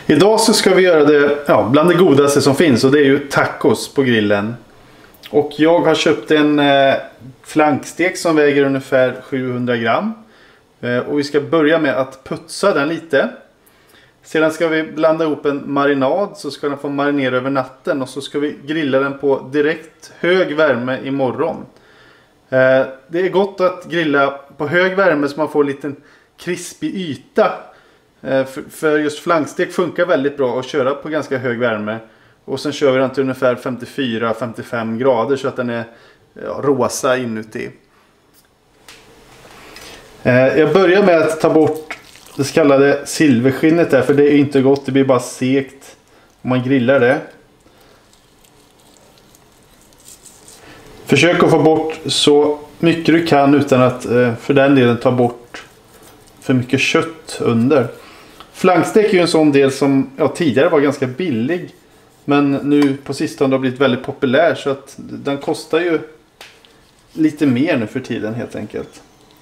Idag så ska vi göra det bland det godaste som finns, och det är ju tacos på grillen. Och jag har köpt en flankstek som väger ungefär 700 gram. Och vi ska börja med att putsa den lite. Sedan ska vi blanda ihop en marinad, så ska den få marinera över natten. Och så ska vi grilla den på direkt hög värme imorgon. Det är gott att grilla på hög värme så man får en liten krispig yta. För just flankstek funkar väldigt bra att köra på ganska hög värme. Och sen kör vi den till ungefär 54-55 grader så att den är rosa inuti. Jag börjar med att ta bort det så kallade silverskinnet där, för det är inte gott, det blir bara segt om man grillar det. Försök att få bort så mycket du kan utan att för den delen ta bort för mycket kött under. Flankstek är ju en sån del som tidigare var ganska billig, men nu på sistone har blivit väldigt populär, så att den kostar ju lite mer nu för tiden helt enkelt.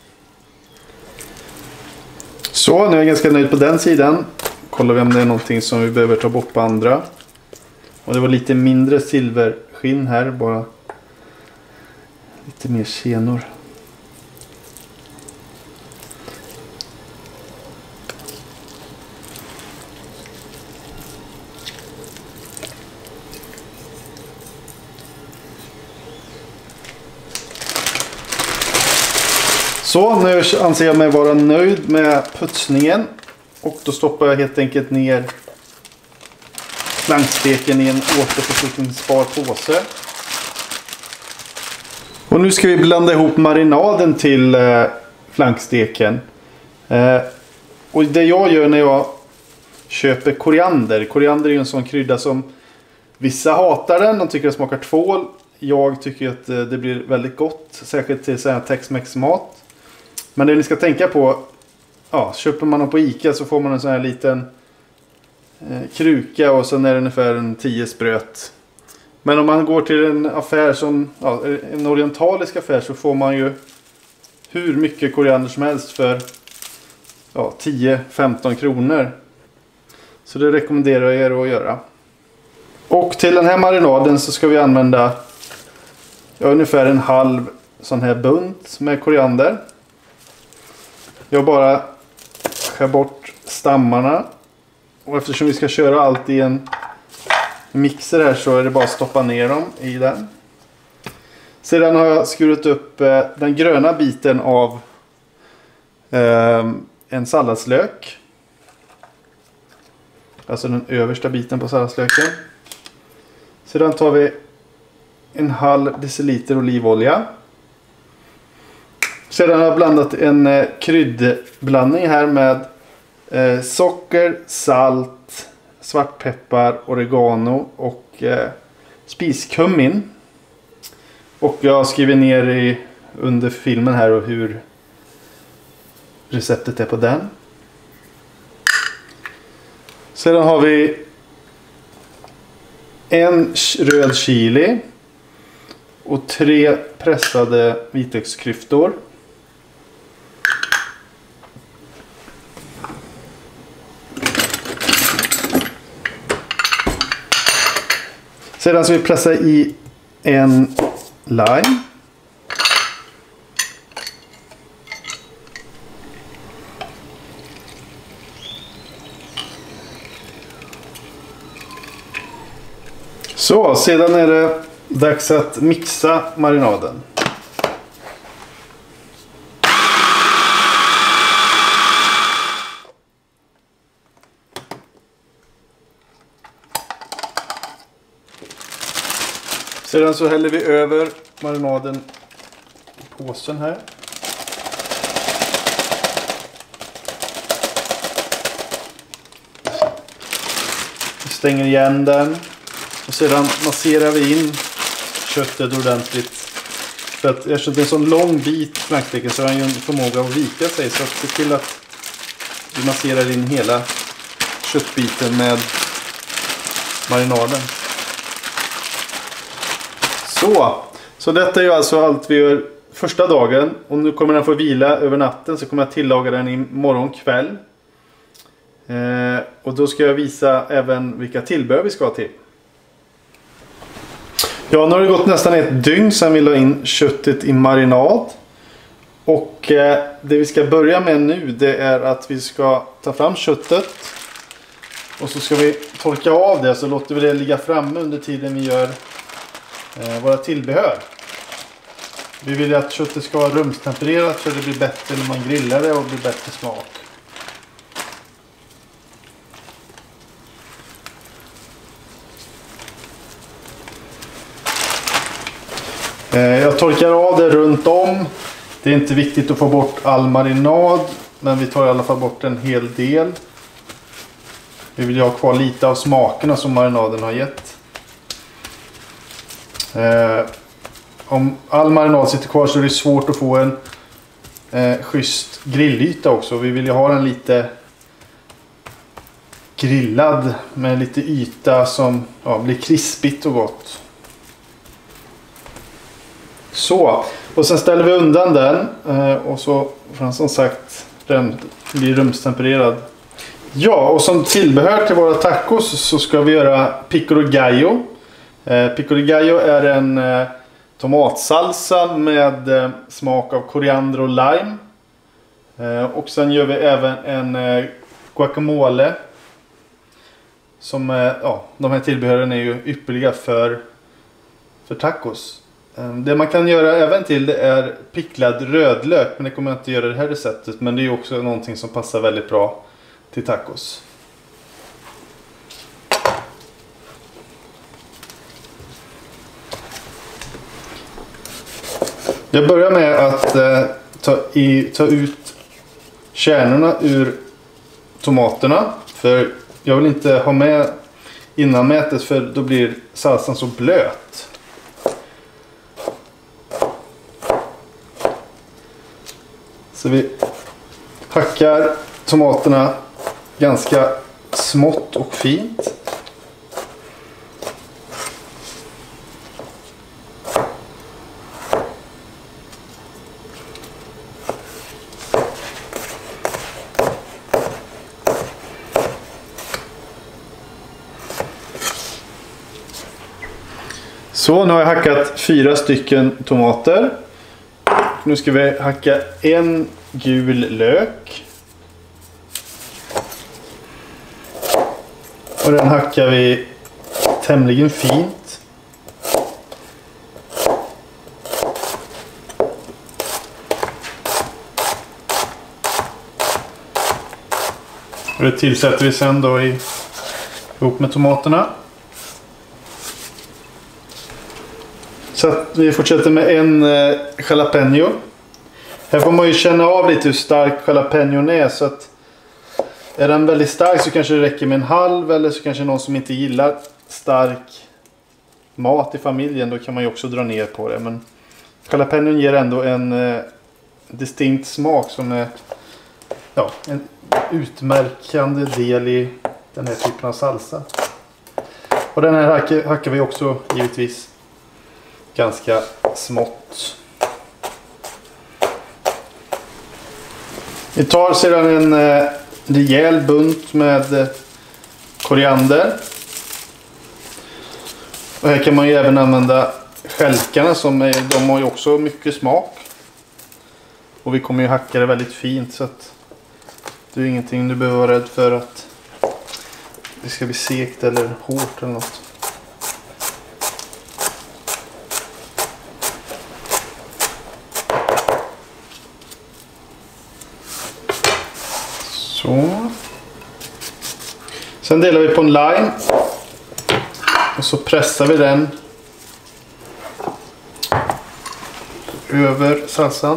Så nu är jag ganska nöjd på den sidan. Kollar vi om det är någonting som vi behöver ta bort på andra. Och det var lite mindre silverskinn här, bara lite mer senor. Så nu anser jag mig vara nöjd med putsningen. Och då stoppar jag helt enkelt ner flanksteken i en återförslutningsbar påse. Och nu ska vi blanda ihop marinaden till flanksteken. Och det jag gör när jag köper koriander. Koriander är ju en sån krydda som vissa hatar den. De tycker det smakar tvål. Jag tycker att det blir väldigt gott. Särskilt till sån här Tex-Mex mat. Men det ni ska tänka på, köper man dem på Ica så får man en sån här liten kruka och sen är det ungefär en 10 spröt. Men om man går till en affär som, en orientalisk affär, så får man ju hur mycket koriander som helst för 10-15 kronor. Så det rekommenderar jag er att göra. Och till den här marinaden så ska vi använda ungefär en halv sån här bunt med koriander. Jag bara skär bort stammarna. Och eftersom vi ska köra allt i en mixer här så är det bara att stoppa ner dem i den. Sedan har jag skurit upp den gröna biten av en salladslök. Alltså den översta biten på salladslöken. Sedan tar vi en halv deciliter olivolja. Sedan har jag blandat en kryddblandning här med socker, salt, svartpeppar, oregano och spiskummin. Och jag skriver ner under filmen här och hur receptet är på den. Sedan har vi en röd chili och 3 pressade vitlöksklyftor. Sedan ska vi pressa i en lime. Så, sedan är det dags att mixa marinaden. Sedan så häller vi över marinaden i påsen här. Vi stänger igen den. Och sedan masserar vi in köttet ordentligt. För att eftersom det är en sån lång bit flankstek så har den ju en förmåga att vika sig. Så att se till att vi masserar in hela köttbiten med marinaden. Så detta är ju alltså allt vi gör första dagen. Och nu kommer den få vila över natten, så kommer jag tillaga den i morgon kväll. Och då ska jag visa även vilka tillbehör vi ska ha till. Ja, nu har det gått nästan ett dygn sedan vi la in köttet i marinad. Och det vi ska börja med nu, det är att vi ska ta fram köttet. Och så ska vi torka av det, så låter vi det ligga framme under tiden vi gör våra tillbehör. Vi vill att köttet ska vara rumstempererat för det blir bättre när man grillar det och blir bättre smak. Jag torkar av det runt om. Det är inte viktigt att få bort all marinad, men vi tar i alla fall bort en hel del. Vi vill ju ha kvar lite av smakerna som marinaden har gett. Om all marinad sitter kvar så är det svårt att få en schysst grillyta också. Vi vill ju ha den lite grillad med lite yta som blir krispigt och gott. Så, och sen ställer vi undan den och så får den som sagt bli rumstempererad. Ja, och som tillbehör till våra tacos så ska vi göra pico de gallo. Pico de gallo är en tomatsalsa med smak av koriander och lime. Och sen gör vi även en guacamole. Som, de här tillbehören är ju ypperliga för tacos. Det man kan göra även till det är picklad rödlök, men det kommer jag inte göra i det här receptet. Men det är också någonting som passar väldigt bra till tacos. Jag börjar med att ta ut kärnorna ur tomaterna. För jag vill inte ha med innanmätet, för då blir salsan så blöt. Så vi hackar tomaterna ganska smått och fint. Så, nu har jag hackat 4 stycken tomater. Nu ska vi hacka en gul lök. Och den hackar vi tämligen fint. Och det tillsätter vi sen då ihop med tomaterna. Så att vi fortsätter med en jalapeno. Här får man ju känna av lite hur stark jalapenon är. Så att är den väldigt stark så kanske det räcker med en halv. Eller så kanske någon som inte gillar stark mat i familjen. Då kan man ju också dra ner på det. Men jalapenon ger ändå en distinkt smak som är en utmärkande del i den här typen av salsa. Och den här hackar vi också givetvis ganska smått. Vi tar sedan en rejäl bunt med koriander. Och här kan man ju även använda stjälkarna, de har ju också mycket smak. Och vi kommer ju hacka det väldigt fint, så att det är ingenting du behöver vara rädd för att det ska bli segt eller hårt eller något. Så. Sen delar vi på en lime. Och så pressar vi den över salsan.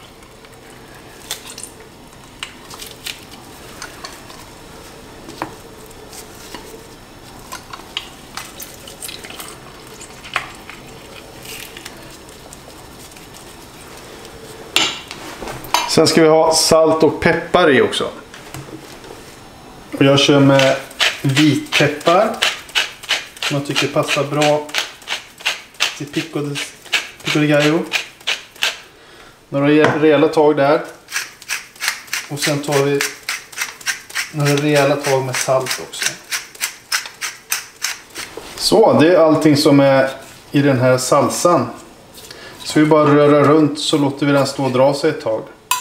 Sen ska vi ha salt och peppar i också. Och jag kör med vitpeppar som jag tycker passar bra till pico de gallo. Några rejäla tag där. Och sen tar vi några rejäla tag med salt också. Så, det är allting som är i den här salsan. Så vi bara röra runt så låter vi den stå och dra sig ett tag.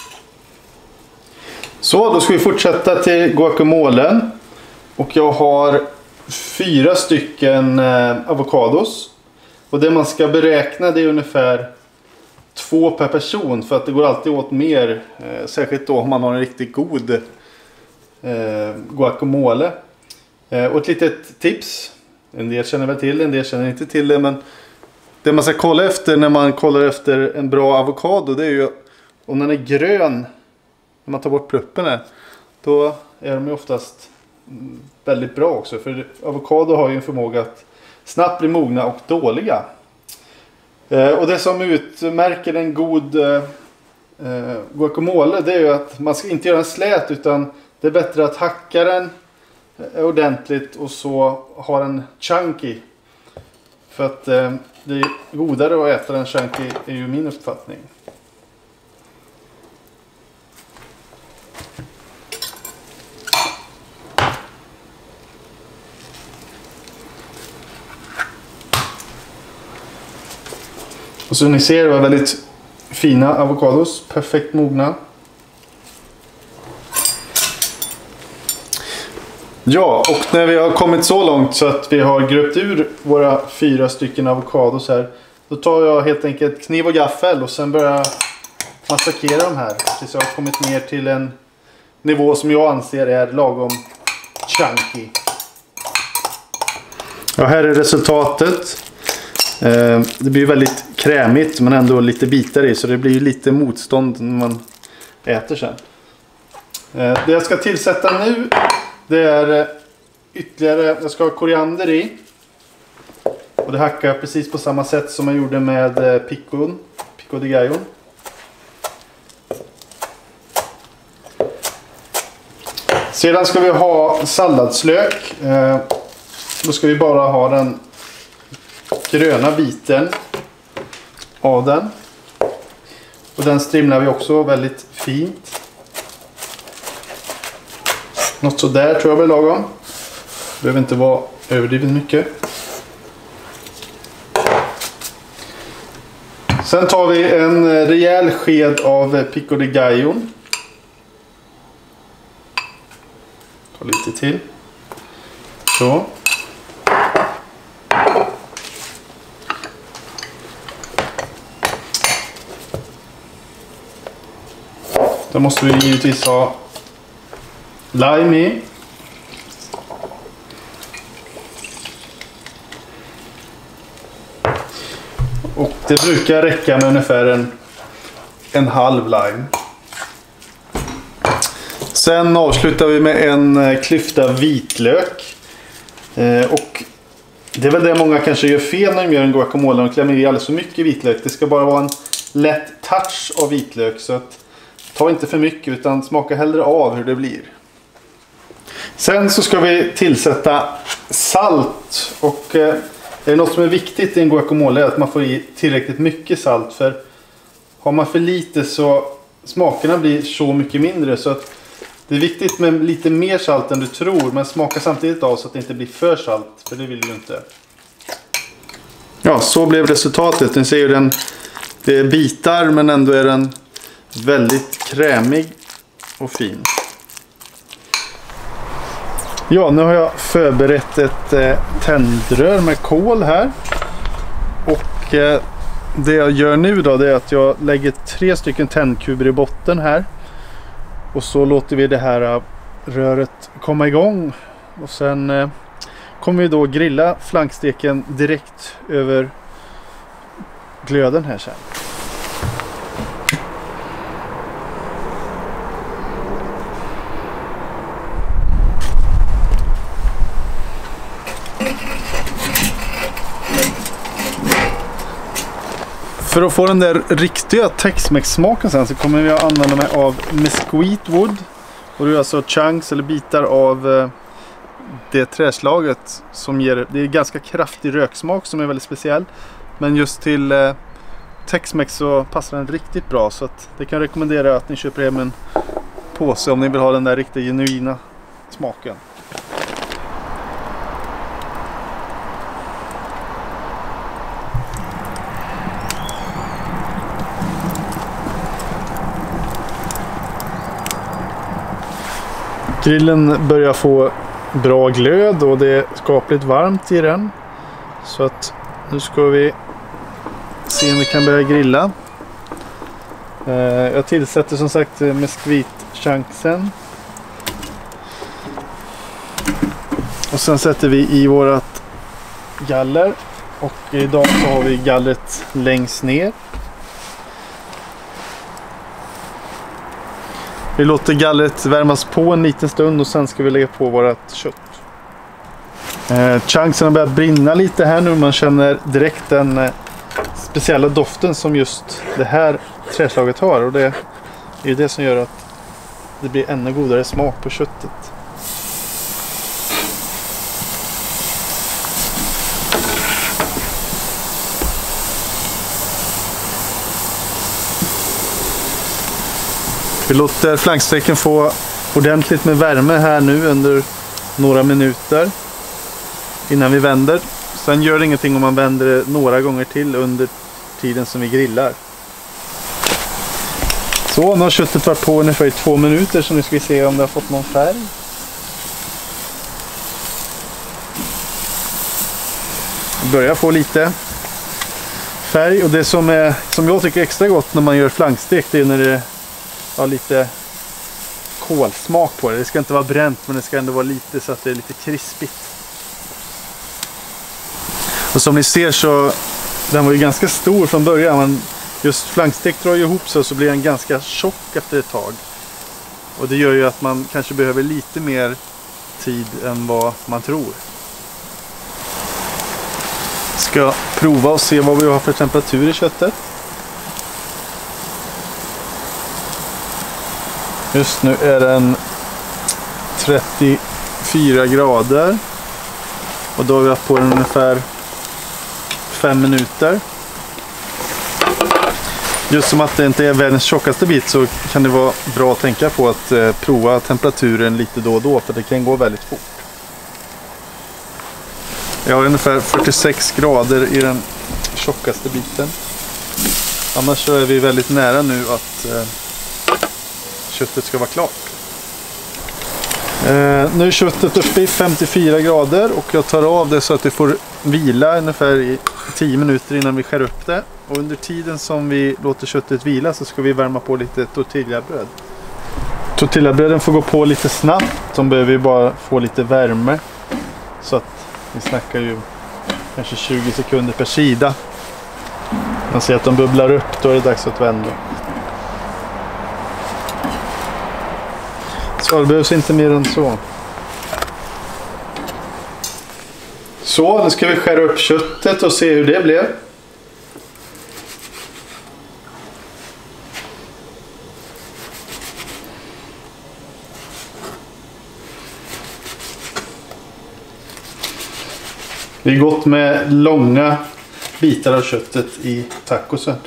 Så, då ska vi fortsätta till guacamolen. Och jag har 4 stycken avokados. Och det man ska beräkna det är ungefär 2 per person. För att det går alltid åt mer. Särskilt då om man har en riktigt god guacamole. Och ett litet tips. En del känner väl till det, en del känner inte till det. Men det man ska kolla efter när man kollar efter en bra avokado, det är ju om den är grön. När man tar bort pluppen här, då är de ju oftast väldigt bra också. För avokado har ju en förmåga att snabbt bli mogna och dåliga. Och det som utmärker en god guacamole, det är ju att man ska inte göra den slät, utan det är bättre att hacka den ordentligt och så ha den chunky. För att det är godare att äta den chunky, är ju min uppfattning. Och så ni ser, det var väldigt fina avokados, perfekt mogna. Ja, och när vi har kommit så långt så att vi har gröpt ur våra 4 stycken avokados här, då tar jag helt enkelt kniv och gaffel och sen börjar jag massakera de här tills jag har kommit ner till en nivå som jag anser är lagom chunky. Ja, här är resultatet. Det blir väldigt krämigt men ändå lite bitar i, så det blir lite motstånd när man äter sen. Det jag ska tillsätta nu, det är ytterligare, jag ska ha koriander i. Och det hackar jag precis på samma sätt som jag gjorde med pico de gallo. Sedan ska vi ha salladslök. Då ska vi bara ha den gröna biten av den. Och den strimlar vi också väldigt fint. Något så där tror jag blir lagom. Behöver inte vara överdrivet mycket. Sen tar vi en rejäl sked av pico de gallo. Ta lite till. Så. Då måste vi givetvis ha lime i. Och det brukar räcka med ungefär en halv lime. Sen avslutar vi med en klyfta vitlök. Och det är väl det många kanske gör fel när de gör en guacamole. De klämmer i alldeles för mycket vitlök. Det ska bara vara en lätt touch av vitlök. Så att ta inte för mycket, utan smaka hellre av hur det blir. Sen så ska vi tillsätta salt. Och är det något som är viktigt i en guacamole är att man får i tillräckligt mycket salt. För har man för lite så smakerna blir så mycket mindre. Så att det är viktigt med lite mer salt än du tror. Men smaka samtidigt av så att det inte blir för salt. För det vill du inte. Ja, så blev resultatet. Ni ser ju det är bitar men ändå är den väldigt krämig och fin. Ja, nu har jag förberett ett tändrör med kol här. Och det jag gör nu då, det är att jag lägger 3 stycken tändkuber i botten här. Och så låter vi det här röret komma igång. Och sen kommer vi då grilla flanksteken direkt över glöden här sen. För att få den där riktiga Tex-Mex-smaken sen så kommer vi att använda mig av mesquite wood. Och det är alltså chunks eller bitar av det träslaget som ger, det är ganska kraftig röksmak som är väldigt speciell. Men just till Tex-Mex så passar den riktigt bra, så att det kan jag rekommendera att ni köper hem en påse om ni vill ha den där riktigt genuina smaken. Grillen börjar få bra glöd och det är skapligt varmt i den. Så att nu ska vi se om vi kan börja grilla. Jag tillsätter som sagt mesquite-chancen. Och sen sätter vi i vårat galler. Och idag så har vi gallret längst ner. Vi låter gallret värmas på en liten stund och sen ska vi lägga på vårat kött. Chancen har börjat brinna lite här nu. Man känner direkt den speciella doften som just det här träslaget har. Och det är ju det som gör att det blir ännu godare smak på köttet. Vi låter flanksteken få ordentligt med värme här nu under några minuter innan vi vänder. Sen gör det ingenting om man vänder det några gånger till under tiden som vi grillar. Så, nu har köttet varit på ungefär i 2 minuter, så nu ska vi se om det har fått någon färg. Det börjar få lite färg, och det som jag tycker är extra gott när man gör flankstek, det är när det har lite kolsmak på det. Det ska inte vara bränt, men det ska ändå vara lite så att det är lite krispigt. Och som ni ser så den var ju ganska stor från början, men just flankstek drar ju ihop sig och så blir den ganska tjock efter ett tag. Och det gör ju att man kanske behöver lite mer tid än vad man tror. Ska prova och se vad vi har för temperatur i köttet. Just nu är den 34 grader. Och då har vi haft på den ungefär 5 minuter. Just som att det inte är världens tjockaste bit så kan det vara bra att tänka på att prova temperaturen lite då och då, för det kan gå väldigt fort. Jag har ungefär 46 grader i den tjockaste biten. Annars så är vi väldigt nära nu att köttet ska vara klart. Nu är köttet uppe i 54 grader och jag tar av det så att det får vila ungefär i 10 minuter innan vi skär upp det. Och under tiden som vi låter köttet vila så ska vi värma på lite tortillabröd. Tortillabröden får gå på lite snabbt. De behöver ju bara få lite värme. Så att vi snackar ju kanske 20 sekunder per sida. Man ser att de bubblar upp, då är det dags att vända. Så det behövs inte mer än så. Så, nu ska vi skära upp köttet och se hur det blev. Det är gott med långa bitar av köttet i tacosen.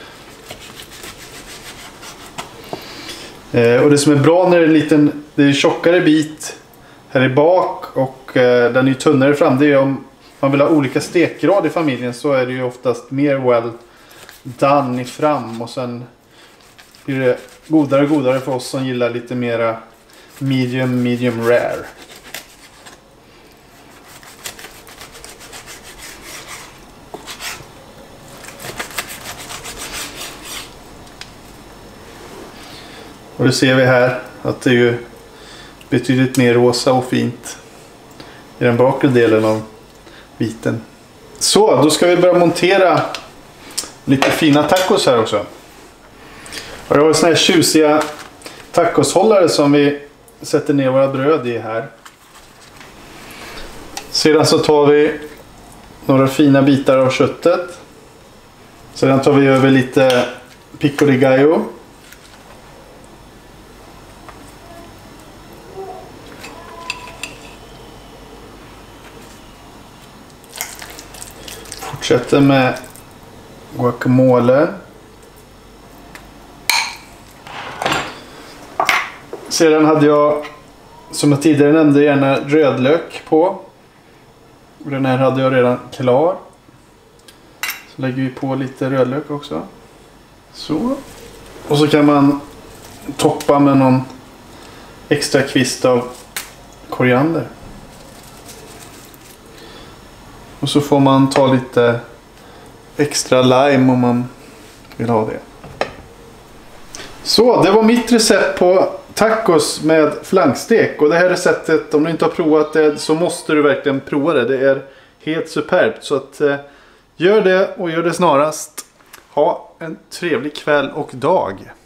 Och det som är bra när det är en liten, det är tjockare bit här i bak och den är tunnare fram. Det är om man vill ha olika stekgrad i familjen, så är det ju oftast mer well done i fram. Och sen blir det godare och godare för oss som gillar lite mera medium rare. Och det ser vi här att det är ju betydligt mer rosa och fint i den bakre delen av biten. Så, då ska vi börja montera lite fina tacos här också. Och jag har såna här tjusiga tacoshållare som vi sätter ner våra bröd i här. Sedan så tar vi några fina bitar av köttet. Sedan tar vi över lite pico de gallo. Fortsätter med guacamole. Sedan hade jag som jag tidigare nämnde, gärna rödlök på. Den här hade jag redan klar. Så lägger vi på lite rödlök också. Så. Och så kan man toppa med någon extra kvist av koriander. Och så får man ta lite extra lime om man vill ha det. Så, det var mitt recept på tacos med flankstek. Och det här receptet, om du inte har provat det, så måste du verkligen prova det. Det är helt superbt. Så att, gör det och gör det snarast. Ha en trevlig kväll och dag.